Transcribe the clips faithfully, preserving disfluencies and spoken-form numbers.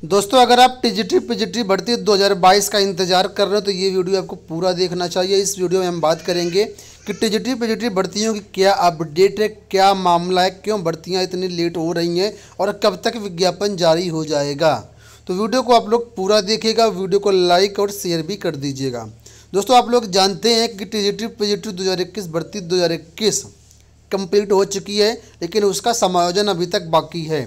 दोस्तों, अगर आप टीजीटी पीजीटी भर्ती दो हज़ार बाईस का इंतजार कर रहे हो तो ये वीडियो आपको पूरा देखना चाहिए। इस वीडियो में हम बात करेंगे कि टीजीटी पीजीटी भर्तियों की क्या अपडेट है, क्या मामला है, क्यों भर्तियां इतनी लेट हो रही हैं और कब तक विज्ञापन जारी हो जाएगा। तो वीडियो को आप लोग पूरा देखिएगा, वीडियो को लाइक और शेयर भी कर दीजिएगा। दोस्तों, आप लोग जानते हैं कि टीजीटी पीजीटी दो हज़ार इक्कीस भर्ती दो हज़ार इक्कीस कंप्लीट हो चुकी है, लेकिन उसका समायोजन अभी तक बाकी है।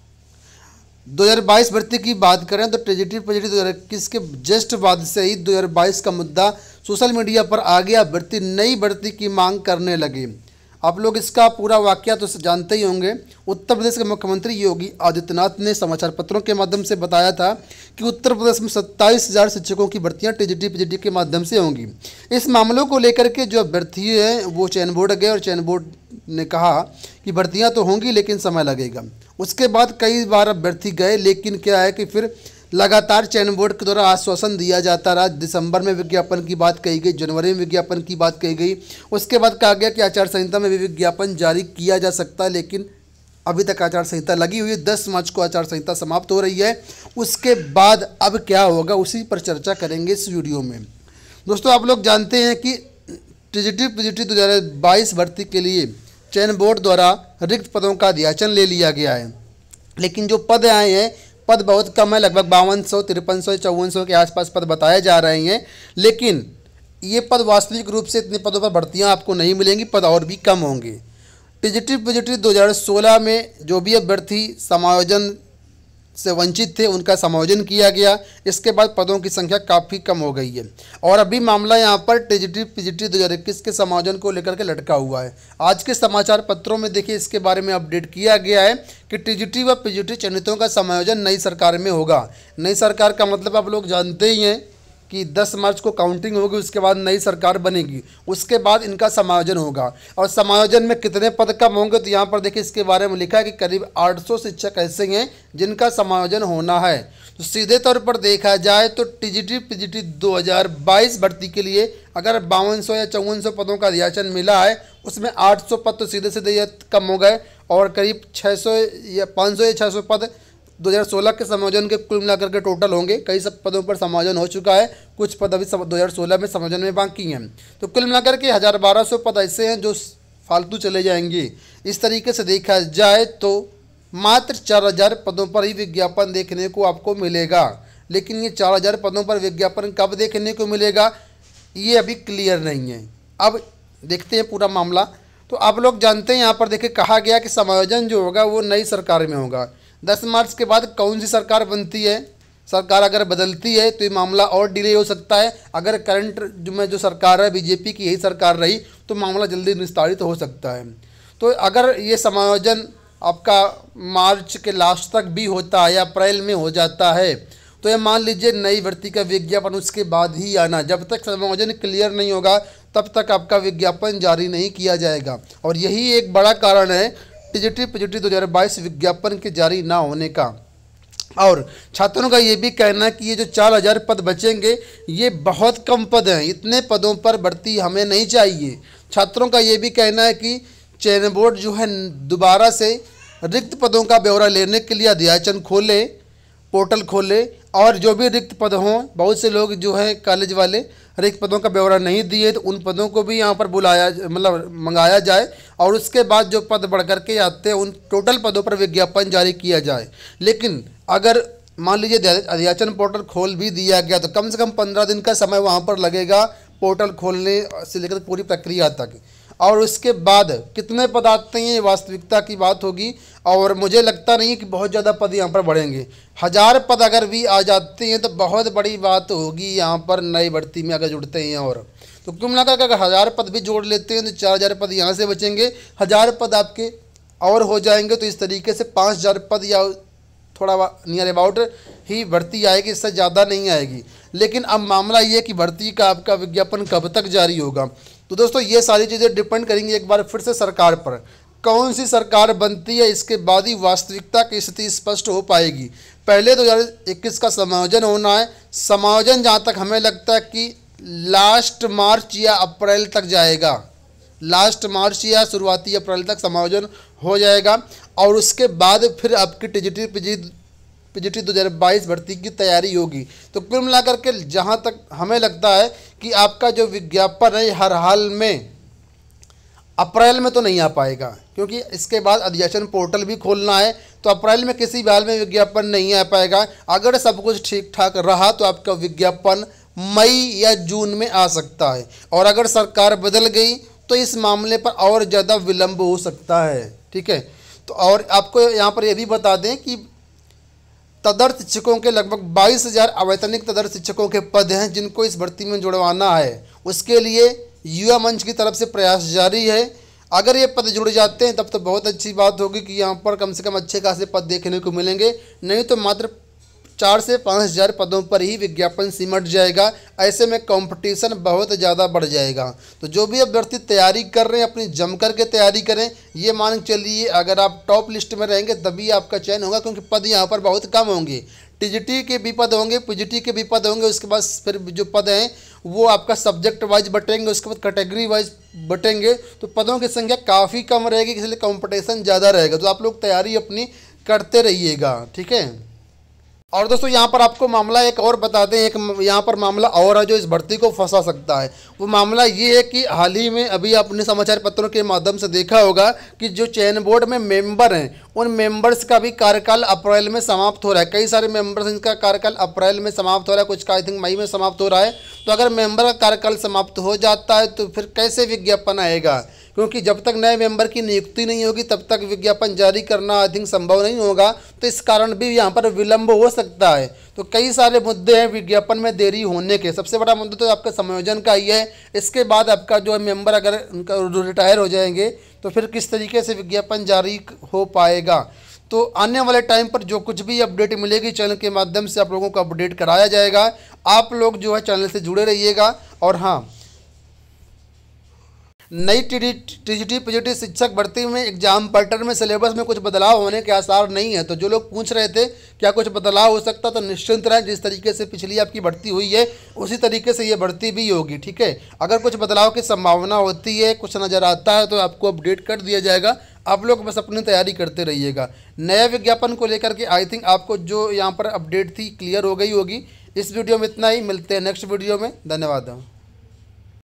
दो हज़ार बाईस भर्ती की बात करें तो टीजीटी पीजीटी दो हज़ार इक्कीस के जस्ट बाद से ही दो हज़ार बाईस का मुद्दा सोशल मीडिया पर आ गया। भर्ती नई भर्ती की मांग करने लगे। आप लोग इसका पूरा वाकया तो जानते ही होंगे। उत्तर प्रदेश के मुख्यमंत्री योगी आदित्यनाथ ने समाचार पत्रों के माध्यम से बताया था कि उत्तर प्रदेश में सत्ताईस हज़ार शिक्षकों की भर्तियां टीजीटी पीजीटी के माध्यम से होंगी। इस मामलों को लेकर के जो अभ्यर्थी हैं वो चयन बोर्ड गए और चयन बोर्ड ने कहा कि भर्तियां तो होंगी लेकिन समय लगेगा। उसके बाद कई बार अभ्यर्थी गए, लेकिन क्या है कि फिर लगातार चयन बोर्ड के द्वारा आश्वासन दिया जाता रहा। दिसंबर में विज्ञापन की बात कही गई, जनवरी में विज्ञापन की बात कही गई, उसके बाद कहा गया कि आचार संहिता में भी विज्ञापन जारी किया जा सकता है, लेकिन अभी तक आचार संहिता लगी हुई है। दस मार्च को आचार संहिता समाप्त हो रही है। उसके बाद अब क्या होगा उसी पर चर्चा करेंगे इस वीडियो में। दोस्तों, आप लोग जानते हैं कि टीजीटी पीजीटी दो हज़ार बाईस भर्ती के लिए चयन बोर्ड द्वारा रिक्त पदों का अध्याचन ले लिया गया है, लेकिन जो पद आए हैं पद बहुत कम है। लगभग बावन सौ तिरपन सौ चौवन सौ के आसपास पद बताए जा रहे हैं, लेकिन ये पद वास्तविक रूप से इतने पदों पर भर्तियां आपको नहीं मिलेंगी, पद और भी कम होंगे। टीजीटी पीजीटी दो हज़ार सोलह में जो भी अभ्यर्थी समायोजन से वंचित थे उनका समायोजन किया गया। इसके बाद पदों की संख्या काफ़ी कम हो गई है और अभी मामला यहाँ पर टीजीटी पीजीटी दो हज़ार इक्कीस के समायोजन को लेकर के लटका हुआ है। आज के समाचार पत्रों में देखिए इसके बारे में अपडेट किया गया है कि टीजीटी व पीजीटी चयनितों का समायोजन नई सरकार में होगा। नई सरकार का मतलब आप लोग जानते ही हैं कि दस मार्च को काउंटिंग होगी, उसके बाद नई सरकार बनेगी, उसके बाद इनका समायोजन होगा। और समायोजन में कितने पद कम होंगे तो यहाँ पर देखिए इसके बारे में लिखा है कि करीब आठ सौ शिक्षक ऐसे हैं जिनका समायोजन होना है। तो सीधे तौर पर देखा जाए तो टीजीटी पीजीटी दो हज़ार बाईस भर्ती के लिए अगर बावन सौ या चौवन सौ पदों का अध्याचन मिला है, उसमें आठ सौ पद तो सीधे सीधे ये कम हो गए और करीब छः सौ या पाँच सौ या छः सौ पद दो हज़ार सोलह के समायोजन के कुल मिलाकर के टोटल होंगे। कई सब पदों पर समायोजन हो चुका है, कुछ पद अभी दो हज़ार सोलह में समायोजन में बाकी हैं। तो कुल मिलाकर के हज़ार बारह सौ पद ऐसे हैं जो फालतू चले जाएंगे। इस तरीके से देखा जाए तो मात्र चार हज़ार पदों पर ही विज्ञापन देखने को आपको मिलेगा, लेकिन ये चार हज़ार पदों पर विज्ञापन कब देखने को मिलेगा ये अभी क्लियर नहीं है। अब देखते हैं पूरा मामला। तो आप लोग जानते हैं यहाँ पर देखिए कहा गया कि समायोजन जो होगा वो नई सरकार में होगा। दस मार्च के बाद कौन सी सरकार बनती है, सरकार अगर बदलती है तो ये मामला और डिले हो सकता है। अगर करंट जो में जो सरकार है बीजेपी की यही सरकार रही तो मामला जल्दी निस्तारित हो सकता है। तो अगर ये समायोजन आपका मार्च के लास्ट तक भी होता है या अप्रैल में हो जाता है तो ये मान लीजिए नई भर्ती का विज्ञापन उसके बाद ही आना। जब तक समायोजन क्लियर नहीं होगा तब तक आपका विज्ञापन जारी नहीं किया जाएगा और यही एक बड़ा कारण है टीजीटी पीजीटी दो हज़ार बाईस विज्ञापन के जारी ना होने का। और छात्रों का ये भी कहना है कि ये जो चार हज़ार पद बचेंगे ये बहुत कम पद हैं, इतने पदों पर भर्ती हमें नहीं चाहिए। छात्रों का ये भी कहना है कि चयन बोर्ड जो है दोबारा से रिक्त पदों का ब्यौरा लेने के लिए अध्याचन खोले, पोर्टल खोले और जो भी रिक्त पद हों, बहुत से लोग जो है कॉलेज वाले रिक्त पदों का ब्यौरा नहीं दिए तो उन पदों को भी यहाँ पर बुलाया मतलब मंगाया जाए और उसके बाद जो पद बढ़ कर के आते हैं उन टोटल पदों पर विज्ञापन जारी किया जाए। लेकिन अगर मान लीजिए अध्याचन पोर्टल खोल भी दिया गया तो कम से कम पंद्रह दिन का समय वहाँ पर लगेगा पोर्टल खोलने से लेकर पूरी प्रक्रिया तक, और उसके बाद कितने पद आते हैं ये वास्तविकता की बात होगी। और मुझे लगता नहीं है कि बहुत ज़्यादा पद यहाँ पर बढ़ेंगे। हज़ार पद अगर भी आ जाते हैं तो बहुत बड़ी बात होगी यहाँ पर नई भर्ती में अगर जुड़ते हैं। और तो कुल मिलाकर अगर हज़ार पद भी जोड़ लेते हैं तो चार हज़ार पद यहाँ से बचेंगे, हज़ार पद आपके और हो जाएंगे। तो इस तरीके से पाँच हज़ार पद या थोड़ा नियर अबाउट ही भर्ती आएगी, इससे ज़्यादा नहीं आएगी। लेकिन अब मामला ये कि भर्ती का आपका विज्ञापन कब तक जारी होगा। तो दोस्तों ये सारी चीज़ें डिपेंड करेंगी एक बार फिर से सरकार पर, कौन सी सरकार बनती है इसके बाद ही वास्तविकता की स्थिति स्पष्ट हो पाएगी। पहले दो हज़ार इक्कीस का समायोजन होना है। समायोजन जहाँ तक हमें लगता है कि लास्ट मार्च या अप्रैल तक जाएगा, लास्ट मार्च या शुरुआती अप्रैल तक समायोजन हो जाएगा और उसके बाद फिर आपकी टीजीटी पीजी पीजीटी दो हज़ार बाईस भर्ती की तैयारी होगी। तो कुल मिलाकर के जहाँ तक हमें लगता है कि आपका जो विज्ञापन है हर हाल में अप्रैल में तो नहीं आ पाएगा, क्योंकि इसके बाद अधिसूचना पोर्टल भी खोलना है, तो अप्रैल में किसी भी हाल में विज्ञापन नहीं आ पाएगा। अगर सब कुछ ठीक ठाक रहा तो आपका विज्ञापन मई या जून में आ सकता है, और अगर सरकार बदल गई तो इस मामले पर और ज़्यादा विलंब हो सकता है। ठीक है, तो और आपको यहाँ पर यह भी बता दें कि तदर्थ शिक्षकों के लगभग बाईस हज़ार अवैतनिक तदर्थ शिक्षकों के पद हैं जिनको इस भर्ती में जुड़वाना है। उसके लिए युवा मंच की तरफ से प्रयास जारी है। अगर ये पद जुड़ जाते हैं तब तो बहुत अच्छी बात होगी कि यहाँ पर कम से कम अच्छे खासे पद देखने को मिलेंगे, नहीं तो मात्र चार से पाँच हज़ार पदों पर ही विज्ञापन सिमट जाएगा। ऐसे में कंपटीशन बहुत ज़्यादा बढ़ जाएगा। तो जो भी अभ्यर्थी तैयारी कर रहे हैं अपनी जम कर के तैयारी करें। ये मान के चलिए अगर आप टॉप लिस्ट में रहेंगे तभी आपका चयन होगा, क्योंकि पद यहाँ पर बहुत कम होंगे। टीजीटी के भी पद होंगे, पीजीटी के भी पद होंगे, उसके बाद फिर जो पद हैं वो आपका सब्जेक्ट वाइज बटेंगे, उसके बाद कैटेगरी वाइज बटेंगे। तो पदों की संख्या काफ़ी कम रहेगी, इसलिए कंपटीशन ज़्यादा रहेगा। तो आप लोग तैयारी अपनी करते रहिएगा। ठीक है, और दोस्तों यहाँ पर आपको मामला एक और बता दें, एक यहाँ पर मामला और है जो इस भर्ती को फंसा सकता है। वो मामला ये है कि हाल ही में अभी आपने समाचार पत्रों के माध्यम से देखा होगा कि जो चयन बोर्ड में मेंबर हैं उन मेंबर्स का भी कार्यकाल अप्रैल में समाप्त हो रहा है। कई सारे मेंबर्स इनका कार्यकाल अप्रैल में समाप्त हो रहा है, कुछ का आई थिंक मई में समाप्त हो रहा है। तो अगर मेंबर का कार्यकाल समाप्त हो जाता है तो फिर कैसे विज्ञापन आएगा, क्योंकि जब तक नए मेंबर की नियुक्ति नहीं होगी तब तक विज्ञापन जारी करना आई थिंक संभव नहीं होगा। तो इस कारण भी यहाँ पर विलंब हो सकता है। तो कई सारे मुद्दे हैं विज्ञापन में देरी होने के। सबसे बड़ा मुद्दा तो आपका समायोजन का ही है। इसके बाद आपका जो है मेंबर अगर उनका रिटायर हो जाएंगे तो फिर किस तरीके से विज्ञापन जारी हो पाएगा। तो आने वाले टाइम पर जो कुछ भी अपडेट मिलेगी चैनल के माध्यम से आप लोगों को अपडेट कराया जाएगा। आप लोग जो है चैनल से जुड़े रहिएगा। और हाँ, नई टीजीटी पीजीटी शिक्षक भर्ती में एग्जाम पैटर्न में सिलेबस में कुछ बदलाव होने के आसार नहीं है। तो जो लोग पूछ रहे थे क्या कुछ बदलाव हो सकता, तो निश्चिंत रहें, जिस तरीके से पिछली आपकी भर्ती हुई है उसी तरीके से ये भर्ती भी होगी। ठीक है, अगर कुछ बदलाव की संभावना होती है, कुछ नज़र आता है तो आपको अपडेट कर दिया जाएगा। आप लोग बस अपनी तैयारी करते रहिएगा। नया विज्ञापन को लेकर के आई थिंक आपको जो यहाँ पर अपडेट थी क्लियर हो गई होगी। इस वीडियो में इतना ही, मिलते हैं नेक्स्ट वीडियो में। धन्यवाद।